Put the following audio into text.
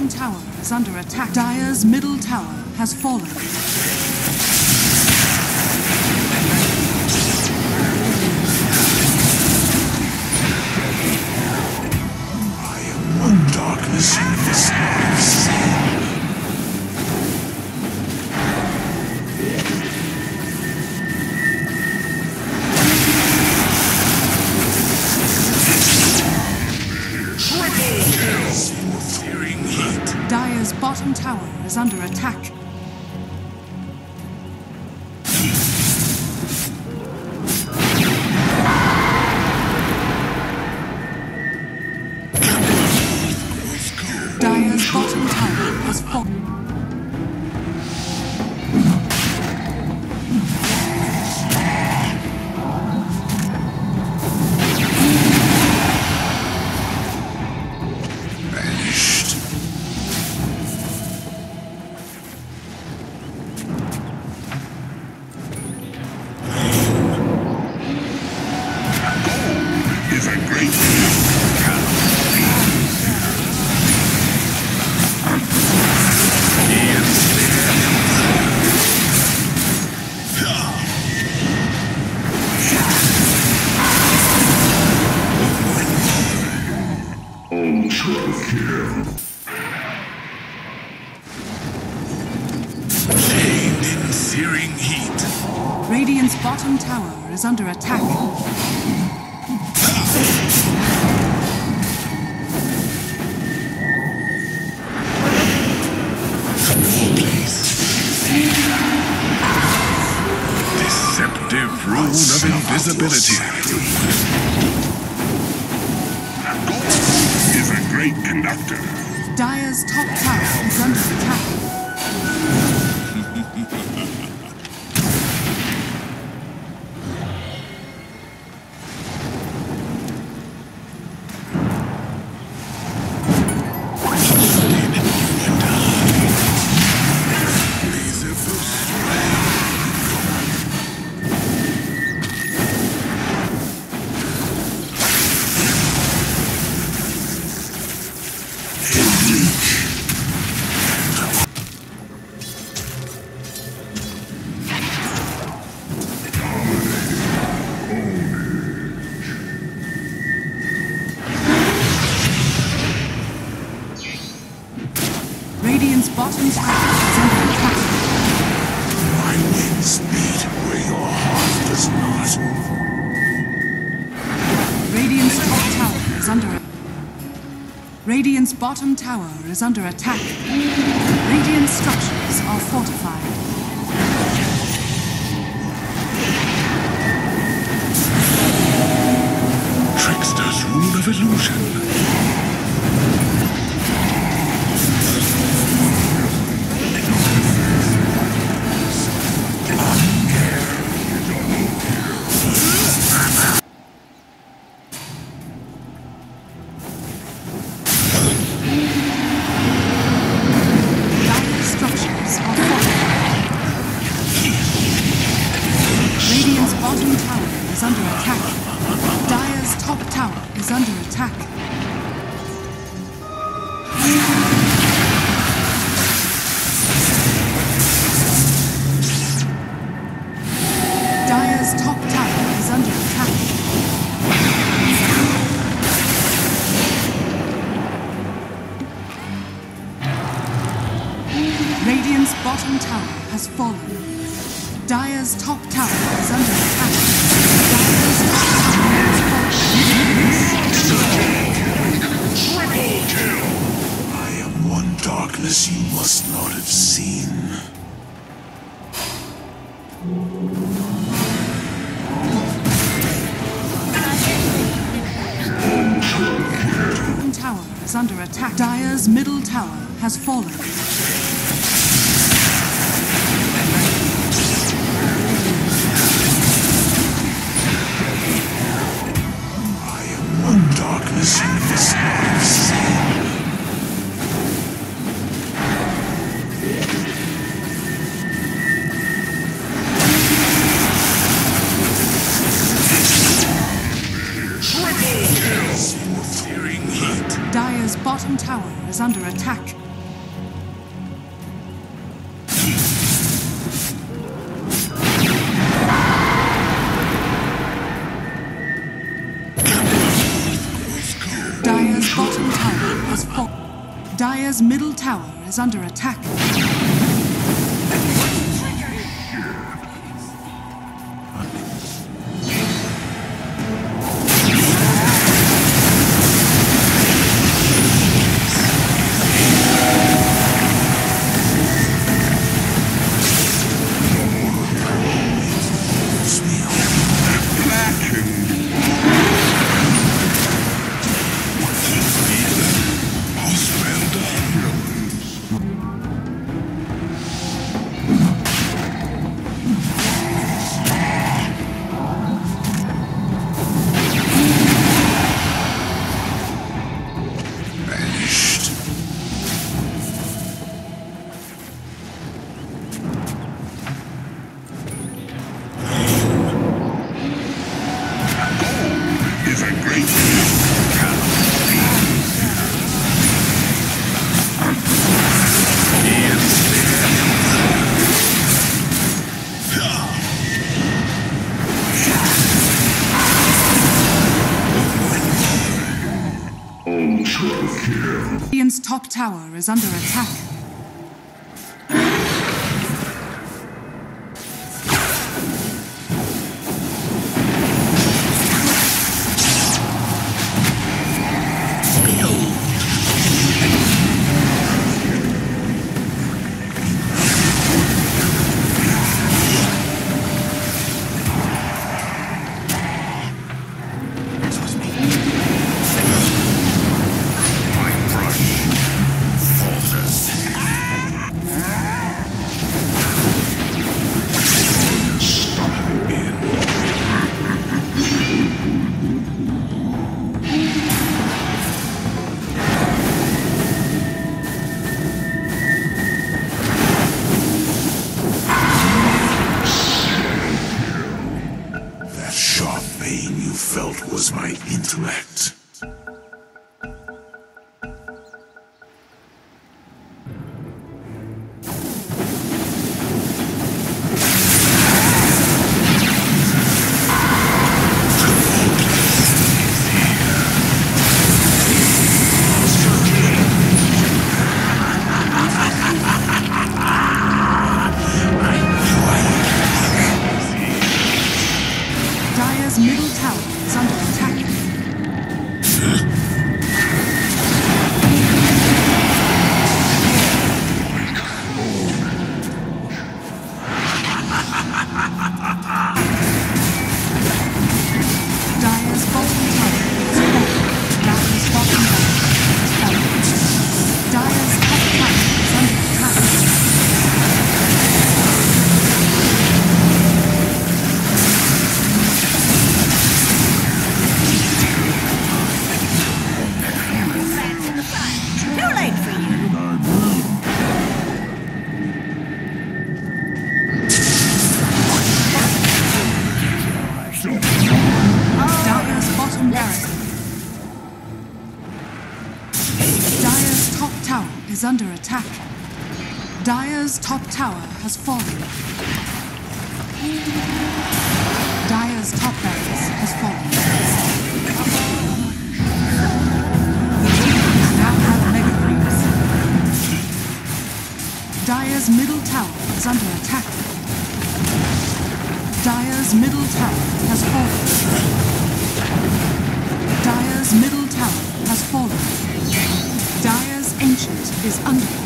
tower is under attack. Dire's middle tower has fallen. I am one darkness in this house. Dire's bottom tower is under attack. Dire's bottom tower has fallen. Ultrakill. Chained in searing heat. Radiant's bottom tower is under attack. Deceptive rune of invisibility. Is a great conductor. Dire's top tower is under attack. Radiant's bottom tower is under attack. My wings beat where your heart does not. Radiant's top tower is under attack. Radiant's bottom tower is under attack. Radiant structures are fortified. Trickster's rune of illusion. Radiant's bottom tower is under attack. Dire's top tower is under attack. Dire's top tower is under attack. Radiant's bottom tower has fallen. Dire's top tower is under attack. Dire's top tower is falling. Triple kill! I am one darkness you must not have seen. Ultrakill. Tower is under attack. Dire's middle tower has fallen. Darkness in this house. Triple kill! Searing heat. Dire's bottom tower is under attack. Dire's bottom tower has fallen. Dire's middle tower is under attack. Ultrakill. Radiant's top tower is under attack. Was my intellect. Dire's middle tower is under attack. Dire's bottom tower is falling. Dire's bottom tower is falling. Dire's top tower is under attack. Dire's bottom barracks. Dire's top tower is under attack. Dire's top tower has fallen. Dire's top barracks has fallen. The Radiant now have mega creeps. Dire's middle tower is under attack. Dire's middle tower has fallen. Dire's middle tower has fallen. Dire's ancient is under